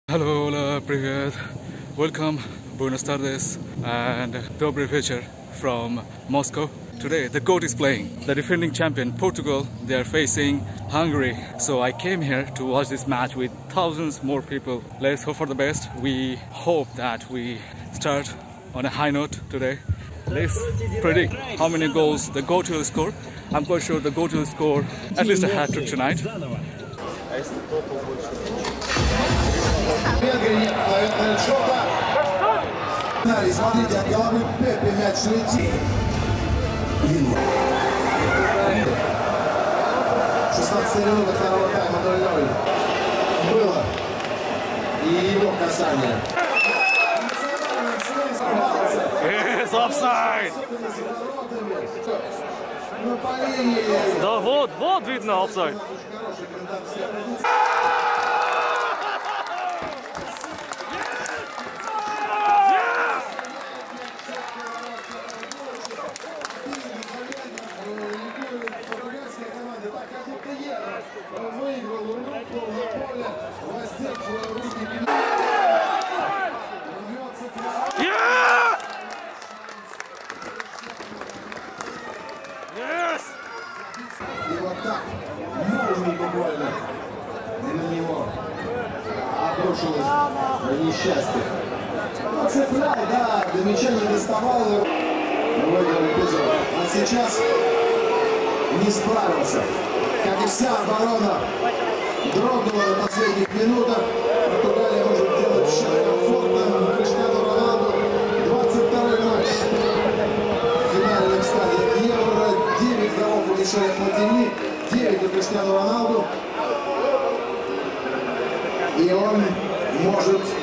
Hello, hola, привет, welcome, buenas tardes, and добрый вечер from Moscow. Today, the GOAT is playing. The defending champion, Portugal, they are facing Hungary. So I came here to watch this match with thousands more people. Let's hope for the best. We hope that we start on a high note today. Let's predict how many goals the GOAT will score. I'm quite sure the GOAT will score at least a hat-trick tonight. Смотрите, от головы Пеппи мяч летит. 16 минута второго тайма 0-0. Было. И его касание. Yes, offside! Да вот видно offside. И вот так, молнией буквально, на него обрушилось несчастье. Ну, цеплял, да, до мяча не доставал, выиграл эпизод. А сейчас не справился. Как и вся оборона дрогнула на последних минутах. Португалия может делать счет комфортным. Криштиану Роналду 22-й матч в финальном стадии Евро. 9 голов у Мишеля Платини, 9 у Криштиану Роналду. И он может